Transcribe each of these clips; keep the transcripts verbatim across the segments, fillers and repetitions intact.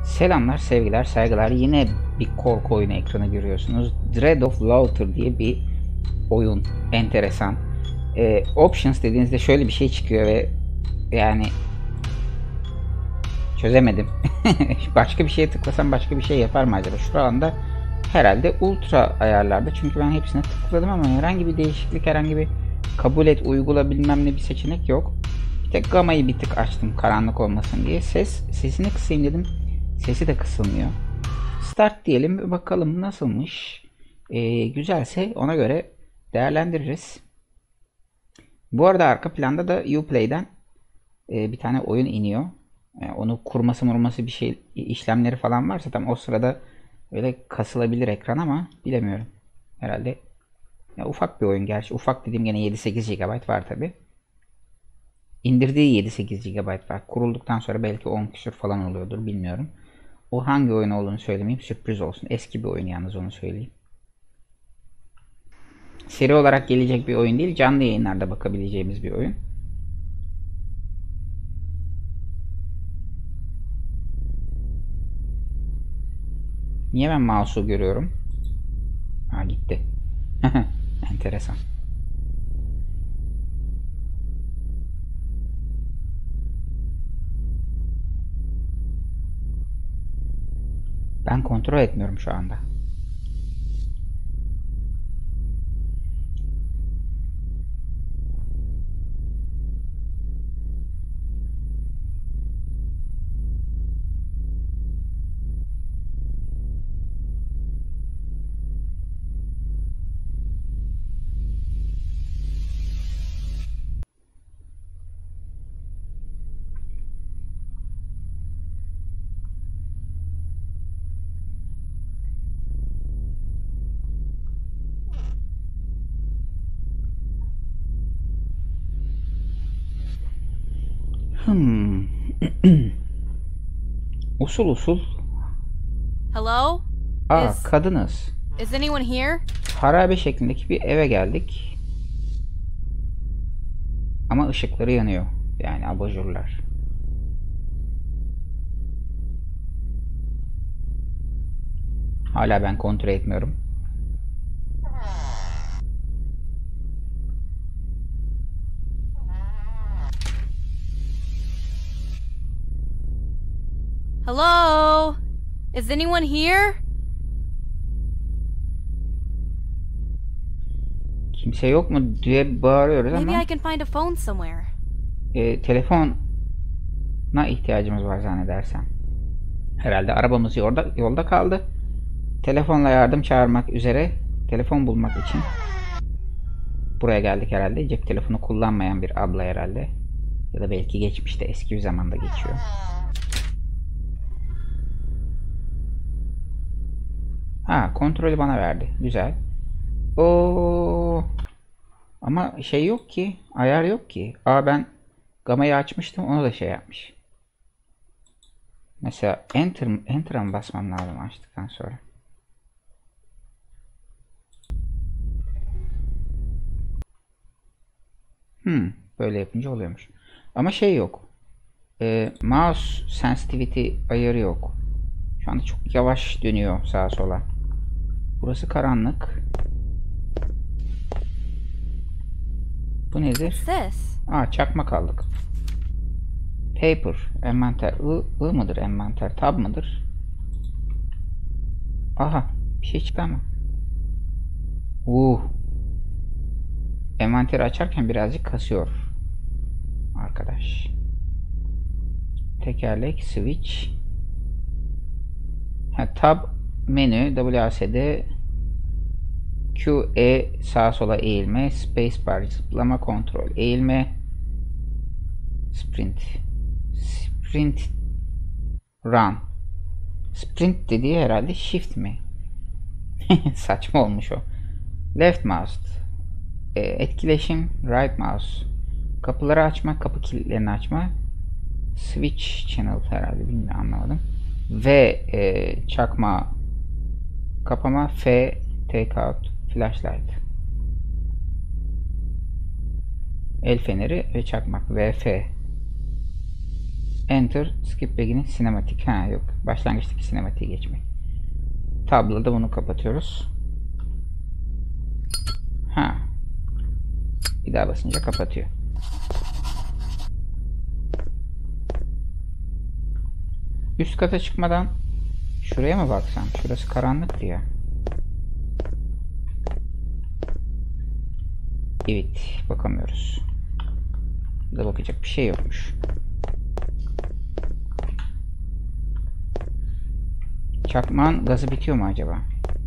Selamlar, sevgiler, saygılar. Yine bir korku oyunu ekranı görüyorsunuz. Dread of Laughter diye bir oyun. Enteresan. Ee, options dediğinizde şöyle bir şey çıkıyor ve yani çözemedim. Başka bir şeye tıklasam başka bir şey yapar mı acaba? Şu anda herhalde ultra ayarlarda. Çünkü ben hepsine tıkladım ama herhangi bir değişiklik, herhangi bir kabul et, uygula bilmem ne bir seçenek yok. Bir tek gamayı bir tık açtım karanlık olmasın diye. Ses, sesini kısayım dedim. Sesi de kısılmıyor. Start diyelim ve bakalım nasılmış. Ee, güzelse ona göre değerlendiririz. Bu arada arka planda da Uplay'den e, bir tane oyun iniyor. Yani onu kurması murması bir şey işlemleri falan varsa tam o sırada öyle kasılabilir ekran ama bilemiyorum. Herhalde ya ufak bir oyun gerçi. Ufak dediğim gene yedi sekiz gigabayt var tabi. İndirdiği yedi sekiz gigabayt var. Kurulduktan sonra belki on küsur falan oluyordur bilmiyorum. O hangi oyun olduğunu söylemeyeyim, sürpriz olsun. Eski bir oyun yalnız, onu söyleyeyim. Seri olarak gelecek bir oyun değil, canlı yayınlarda bakabileceğimiz bir oyun. Niye ben mouse'u görüyorum? Ha, gitti. Enteresan. Ben kontrol etmiyorum şu anda. Hmm. Usul usul. Hello? Aa, Is kadınız. is anyone here? Harabe şeklindeki bir eve geldik. Ama ışıkları yanıyor. Yani abajurlar. Hala ben kontrol etmiyorum. Hello? Is anyone here? Kimse yok mu diye bağırıyoruz Maybe ama I can find a phone somewhere. e, telefona ihtiyacımız var zannedersem. Herhalde arabamız yolda, yolda kaldı. Telefonla yardım çağırmak üzere, telefon bulmak için buraya geldik herhalde. Cep telefonu kullanmayan bir abla herhalde. Ya da belki geçmişte, eski bir zamanda geçiyor. Ha, kontrolü bana verdi. Güzel. Oo. Ama şey yok ki. Ayar yok ki. Aa, ben gamayı açmıştım. Onu da şey yapmış. Mesela enter, enter'a mı basmam lazım açtıktan sonra? Hmm, böyle yapınca oluyormuş. Ama şey yok. E, mouse sensitivity ayarı yok. Şu anda çok yavaş dönüyor sağa sola. Burası karanlık. Bu nedir? What's this? Aa, çakmak aldık. Paper, envanter. I, I mıdır envanter? Tab mıdır? Aha, bir şey çıktı ama. Uh. Envanteri açarken birazcık kasıyor. Arkadaş. Tekerlek, switch. Ha, tab, menü, W A S D, Q, E, sağa sola eğilme, spacebar, zıplama, kontrol, eğilme, sprint. Sprint, run. Sprint dediği herhalde shift mi? Saçma olmuş o. Left mouse. E, etkileşim, right mouse. Kapıları açma, kapı kilitlerini açma. Switch channel herhalde, bilmiyorum, anlamadım. V e, çakma kapama, F take out flashlight. El feneri ve çakmak, V F. Enter, skip beginning, sinematik. Ha yok. Başlangıçtaki sinematiği geçmek. Tabloda bunu kapatıyoruz. Ha. Bir daha basınca kapatıyor. Üst kata çıkmadan şuraya mı baksam? Şurası karanlıktı ya. Evet, bakamıyoruz. Burada bakacak bir şey yokmuş. Çakmağın gazı bitiyor mu acaba?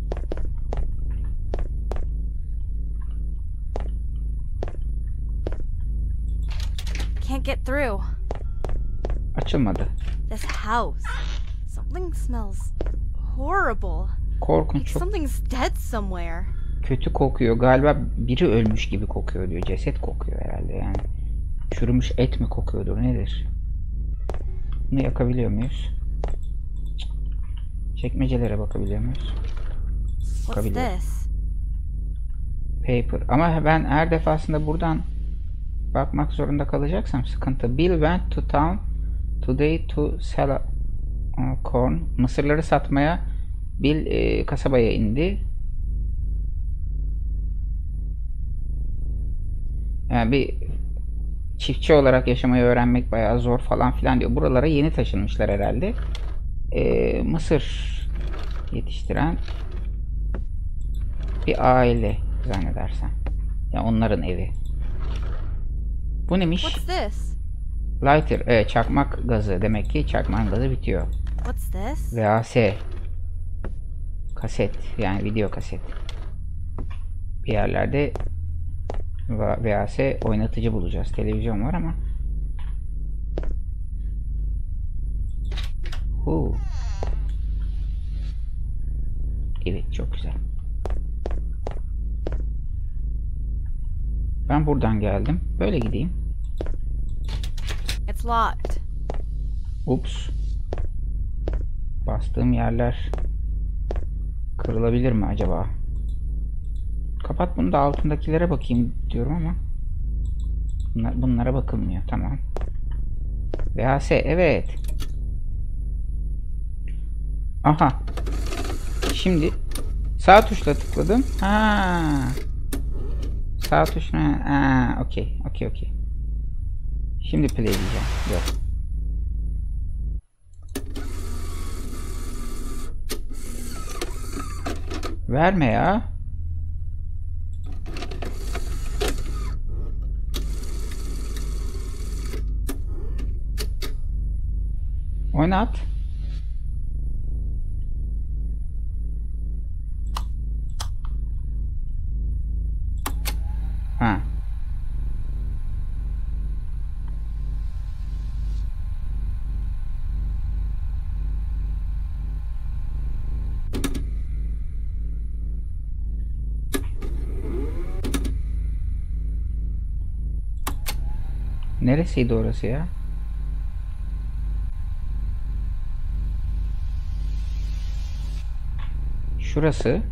Can't get through. Açılmadı. This house. Something smells horrible. Korkunç, Like çok something's dead somewhere. kötü kokuyor. Galiba biri ölmüş gibi kokuyor diyor. Ceset kokuyor herhalde yani. Çürümüş et mi kokuyordur, nedir? Bunu yakabiliyor muyuz? Çekmecelere bakabiliyor muyuz? What's Bakabiliyorum. this? Paper. Ama ben her defasında buradan bakmak zorunda kalacaksam sıkıntı. Bill went to town today to sell a- a corn. Mısırları satmaya Bill e, kasabaya indi. Yani bir çiftçi olarak yaşamayı öğrenmek bayağı zor falan filan diyor. Buralara yeni taşınmışlar herhalde. E, Mısır yetiştiren bir aile zannedersem. Ya onların evi. Bu neymiş? What's this? Lighter. Evet, çakmak gazı. Demek ki çakmak gazı bitiyor. What's this? V H S. Kaset. Yani video kaset. Bir yerlerde V H S oynatıcı bulacağız. Televizyon var ama. Huu. Evet, çok güzel. Ben buradan geldim. Böyle gideyim. It's locked. Ups. Bastığım yerler kırılabilir mi acaba? Kapat bunu da altındakilere bakayım diyorum ama bunlar, bunlara bakılmıyor. Tamam. V H S, evet. Aha. Şimdi sağ tuşla tıkladım. Ha. Sağ tuşuna. Ha, okey. Okey, okey. Şimdi play diyeceğim. Yok. Verme ya. Oynat. Ha. Neresiydi orası ya? Şurası.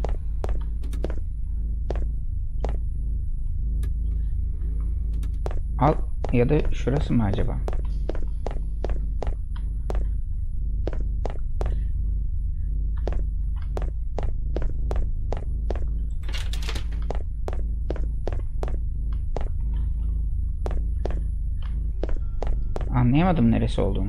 Al ya da şurası mı acaba? Anlayamadım neresi olduğunu.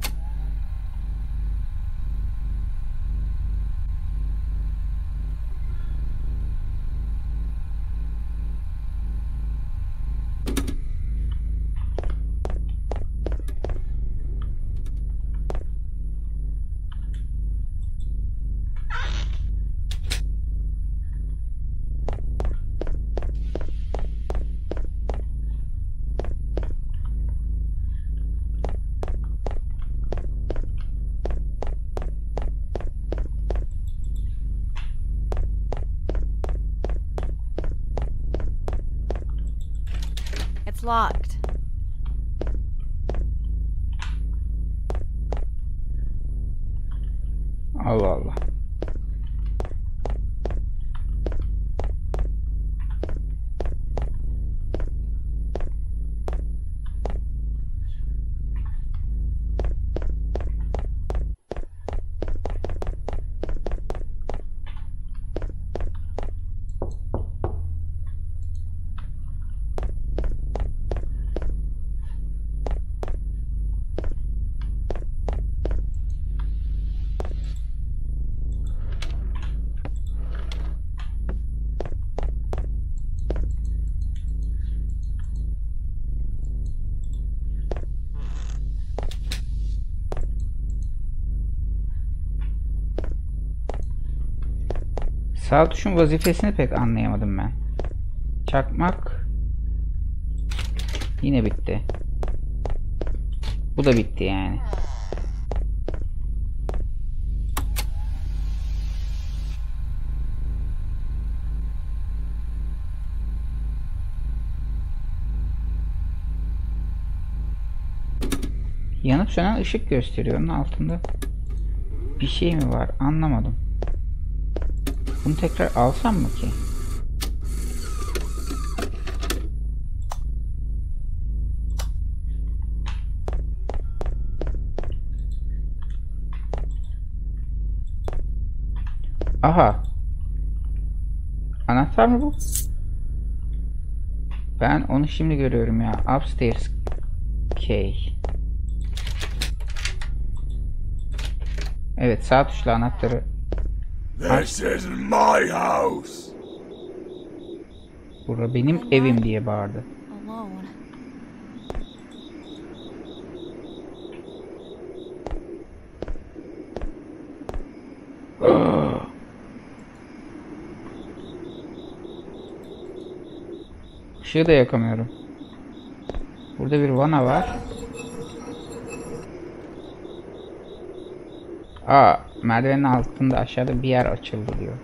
It's locked. Allah Allah. Sağ tuşun vazifesini pek anlayamadım ben. Çakmak. Yine bitti. Bu da bitti yani. Yanıp sönen ışık gösteriyor. Onun altında bir şey mi var? Anlamadım. Bunu tekrar alsam mı ki? Aha. Anahtar mı bu? Ben onu şimdi görüyorum ya. Upstairs key. Evet, sağ tuşla anahtarı. This isn't my house. Bura benim evim diye bağırdı. Alone. Işığı da yakamıyorum. Burada bir vana var. Aa, merdivenin altında aşağıda bir yer açıldı diyor.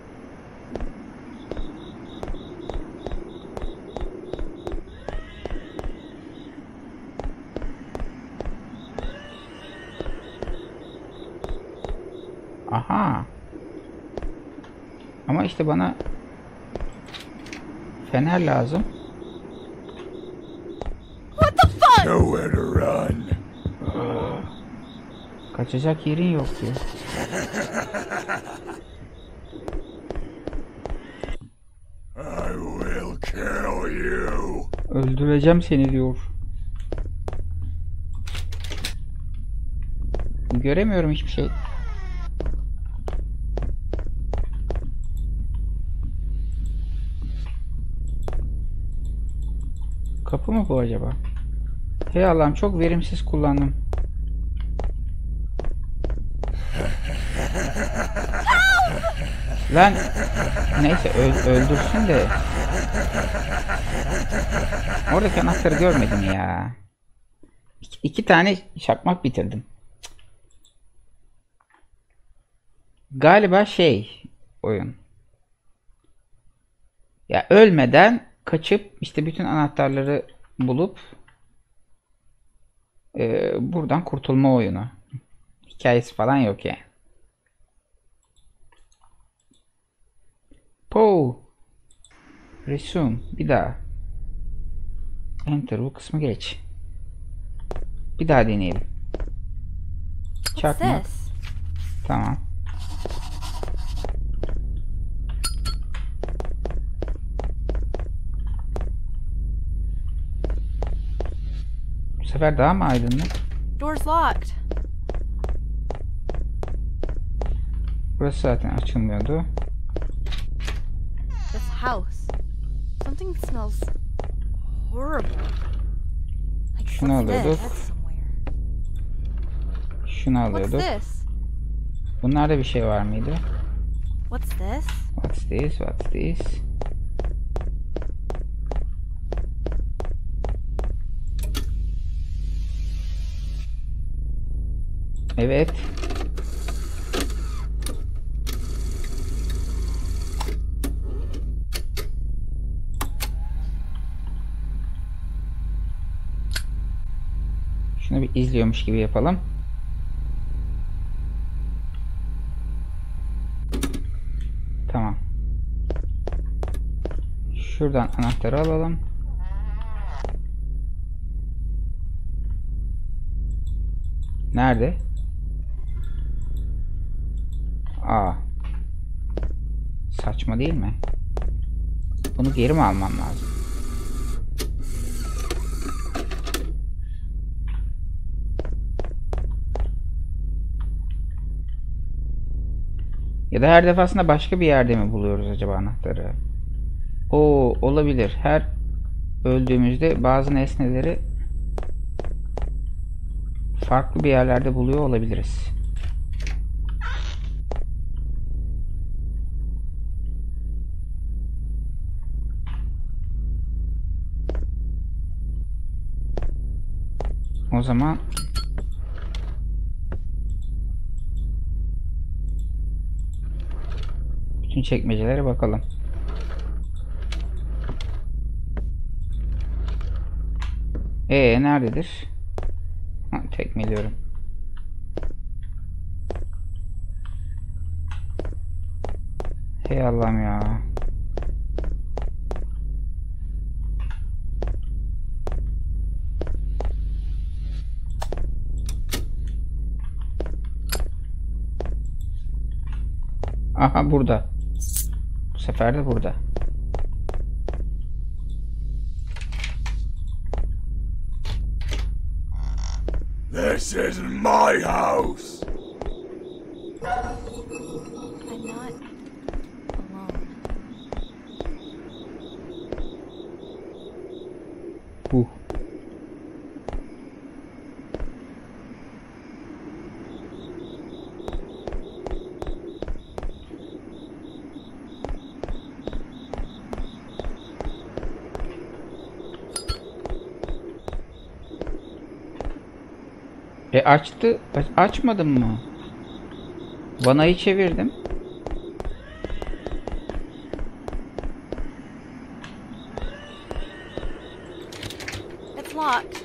Aha. Ama işte bana fener lazım. Nowhere to run. Kaçacak yerin yok diyor. I will kill you. Öldüreceğim seni diyor. Göremiyorum hiçbir şey. Kapı mı bu acaba? Hey Allah'ım, çok verimsiz kullandım. Lan neyse, öl öldürsün de. Oradaki anahtarı görmedim ya. İki, iki tane çakmak bitirdim. Galiba şey oyun. Ya ölmeden kaçıp işte bütün anahtarları bulup e, buradan kurtulma oyunu. Hikayesi falan yok yani. Po. Resume. Bir daha. Enter, bu kısmı geç. Bir daha deneyelim. What's Çakmak. this? Tamam. Bu sefer daha mı aydınlık? Door's locked. Burası zaten açılmıyordu. This house. Something smells horrible. Like Şunu what's alıyorduk. this? Somewhere. Şunu What's alıyorduk. this? Bunlarda bir şey var mıydı? What's this? What's this? What's this? Evet. Şunu bir izliyormuş gibi yapalım. Tamam. Şuradan anahtarı alalım. Nerede? Aa. Saçma değil mi? Bunu geri mi almam lazım? Ya da her defasında başka bir yerde mi buluyoruz acaba anahtarı? Oo, olabilir. Her öldüğümüzde bazı nesneleri farklı bir yerlerde buluyor olabiliriz. O zaman bütün çekmecelere bakalım. Ee nerededir? Ha, tekmeliyorum. Hey Allah'ım ya. Aha burada. Bu sefer de burada. This isn't my house. I'm not alone. Uh. E açtı. A- açmadım mı? Vanayı çevirdim. It's locked.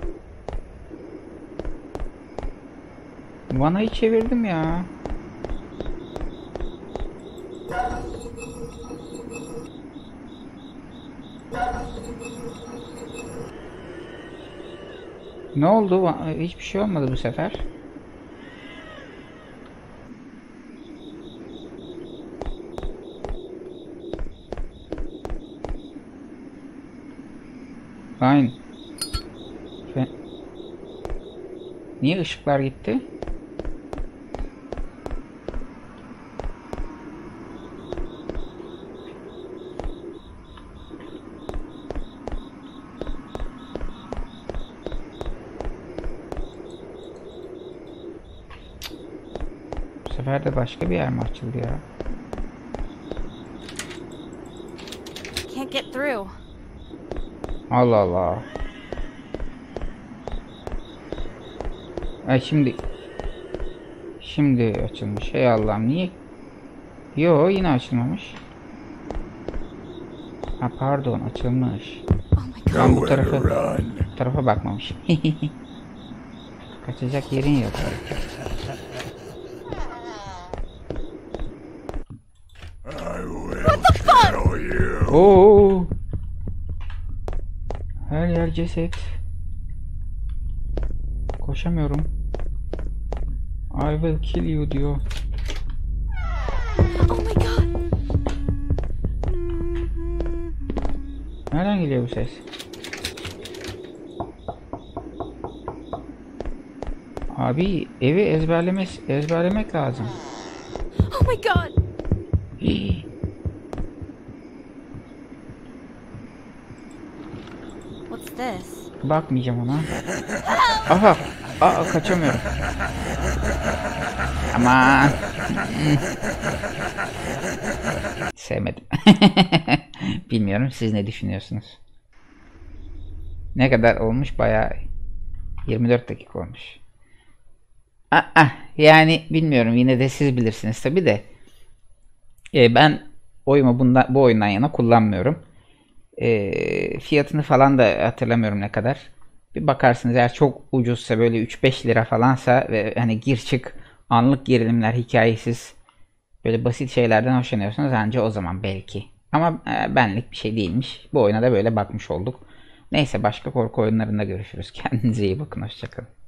Vanayı çevirdim ya. Ne oldu? Va- Hiçbir şey olmadı bu sefer. Aynen. Fe- Niye ışıklar gitti? Bu sefer de başka bir yer mi açıldı ya? Can't get through. Allah Allah. Ay şimdi Şimdi açılmış. Hey Allah'ım niye? Yo yine açılmamış. Ha pardon açılmış. Oh my god. Ben bu Nowhere to tarafa run. bu tarafa bakmamışım. Kaçacak yerin yok. I will kill you. Oo. Her yer ceset. Koşamıyorum. I will kill you diyor. Oh my god. Nereden geliyor bu ses? Abi evi ezberlemek ezberlemek lazım. Oh my god. Hii. What's this? Bakmayacağım ona. Aha! Aa kaçamıyorum. Aman. Sevmedim. Bilmiyorum siz ne düşünüyorsunuz? Ne kadar olmuş? Bayağı yirmi dört dakika olmuş. Aa, yani bilmiyorum yine de siz bilirsiniz tabi de. Ee, ben oyumu bundan, bu oyundan yana kullanmıyorum. Ee, fiyatını falan da hatırlamıyorum ne kadar. Bir bakarsınız eğer çok ucuzsa böyle üç beş lira falansa ve hani gir çık anlık gerilimler hikayesiz böyle basit şeylerden hoşlanıyorsanız anca o zaman belki. Ama e, benlik bir şey değilmiş. Bu oyuna da böyle bakmış olduk. Neyse başka korku oyunlarında görüşürüz. Kendinize iyi bakın. Hoşçakalın.